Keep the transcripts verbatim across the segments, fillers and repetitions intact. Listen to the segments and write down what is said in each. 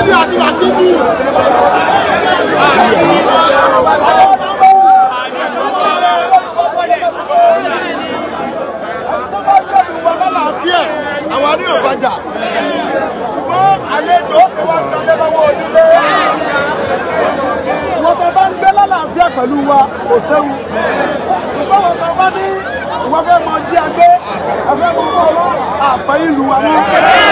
bí àti wà kíkú. Àwọn ní ọ̀bàjà ṣùgbọ́n àlejò ó sì wá ṣàlẹ́ lọ́wọ́ onílé wọ́n tó bá ń gbé lálàáfíà pẹ̀lú wa kò séwu ṣùgbọ́n wọ́n tó bá ní ìwọ́n fẹ́ mọ jí agbé ẹgbẹ́ gbogbo ọwọ́ àpẹ ìlú wa ní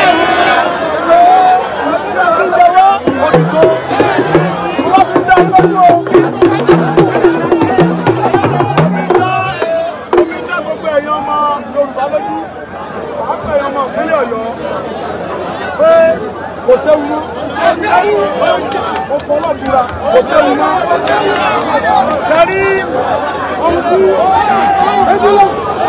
ìjọwọ́ òdìtò wọ́n fi dá lójú o fi dá gbogbo èèyàn ọmọ Yorùbá lójú àpẹ ọmọ ìpínlẹ̀ Ọ̀yọ́ pé kò séwu mọ́ ó fọlọ́ búra kò séwu mọ́ sẹ́rí ohun tí ẹgbẹ́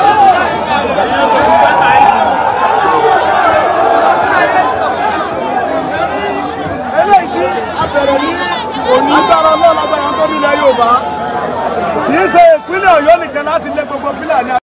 eléyìí tí a bẹ̀rẹ̀ ní òní agbára ọlọ́ọ̀lágbára tó nílẹ̀ Yorùbá kì í ṣe ìpínlẹ̀ Ọ̀yọ́ nìkan láti lé gbogbo Fúlàní.